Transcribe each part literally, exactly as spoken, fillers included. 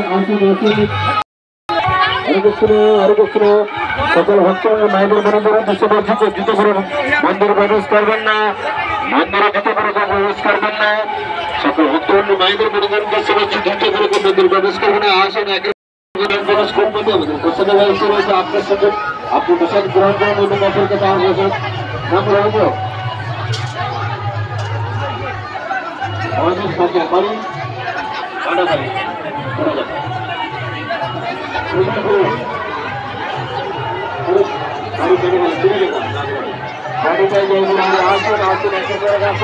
সকল ভক্ত মায়েদের বন্ধুরা দেশবাসীকে জুতো করে মন্দির প্রবেশ করবেন না, মন্দিরে জুতো করে প্রবেশ করবেন না। সকল ভক্ত মায়েদের বন্ধুরা দেশবাসী জুতো করে মন্দির প্রবেশ করবেন না। আসেন একে প্রবেশ করবেন আমাদের প্রসাদের ব্যবস্থা রয়েছে। আপনার সাথে আপনি প্রসাদ গ্রহণ করেন এবং অপরকে পাওয়া গেছে নাম রাখবো আমাদের সাথে বাড়ি আনা বাড়ি আসুন আসুন একটা করে রাখুন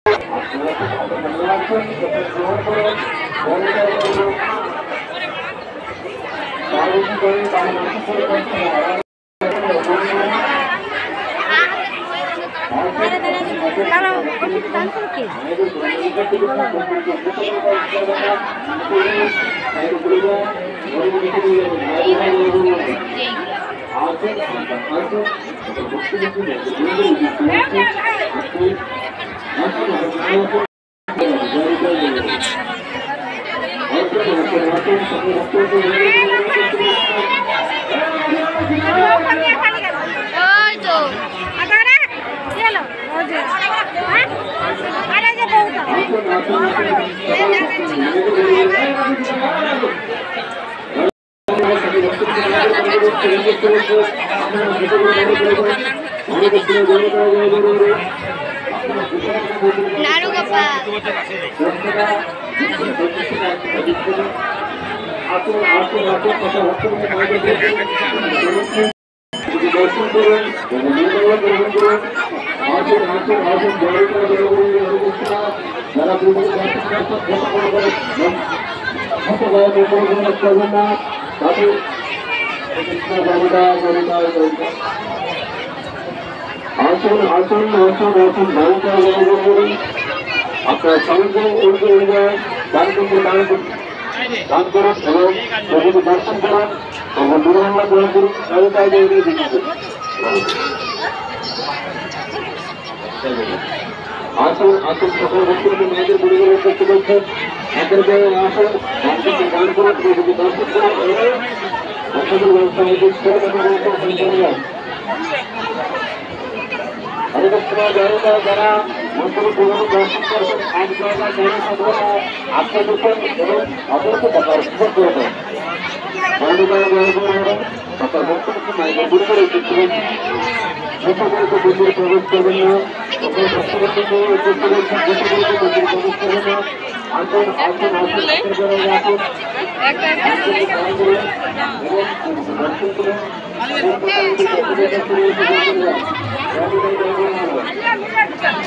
नारू गोपाल আসুন আসুন আসুন আসুন বাড়িতে আপনার সঙ্গে উর্দু দান করতে দান দান করুন এবং প্রভুকে দর্শন করুন এবং দুর্ঘটনা গ্রহণ করুন সবাই দিচ্ছে আসুন আসুন সকল ভক্তকে মেয়েদের পরিবারের করতে বলছেন একের পরে আসুন দান করুন প্রভুকে দর্শন করুন এবং ভক্তদের ব্যবস্থা যারা মন্দিরে পুরনো দর্শন করবেন এক জায়গায় যারা সাধারণ আত্মদর্শন এবং অপরকে দর্শন করবেন সকল ভক্তকে মায়েদের পরিবারে উপস্থিত সকলকে মন্দিরে প্রবেশ করবেন না সকল ভক্তকে উপস্থিত রয়েছেন সকলকে মন্দিরে প্রবেশ করবেন না আসুন আসুন আসুন আসুন দর্শন করুন Hallelujah.